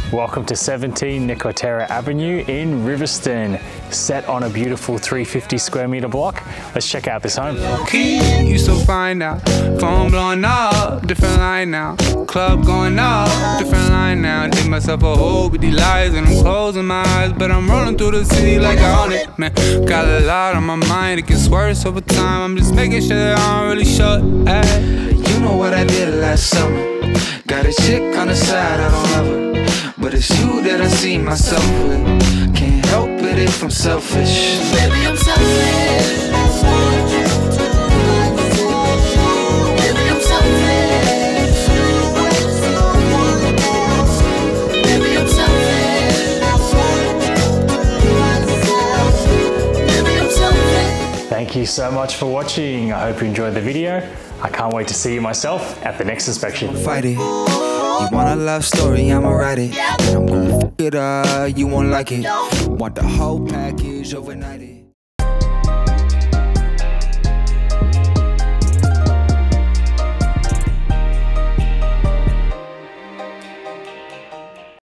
Welcome to 17 Nicotera Avenue in Riverstone, set on a beautiful 350 square meter block. Let's check out this home. You so fine now, phone blowing up, different line now, club going up, different line now. Dig myself a hole with these lies and I'm closing my eyes, but I'm rolling through the city like I own it, man. Got a lot on my mind, it gets worse over time. I'm just making sure that I don't really shut. You know what I did last summer? Got a chick on the side, I don't love her, but it's you that I see myself with. Can't help it if I'm selfish. Baby, I'm selfish. Baby, I'm selfish. Baby, I'm selfish. Baby, I'm selfish. Thank you so much for watching. I hope you enjoyed the video. I can't wait to see you myself at the next inspection. Fight it. You want a love story, I'ma write it. And I'm gonna f it up, you won't like it. Want the whole package overnight it.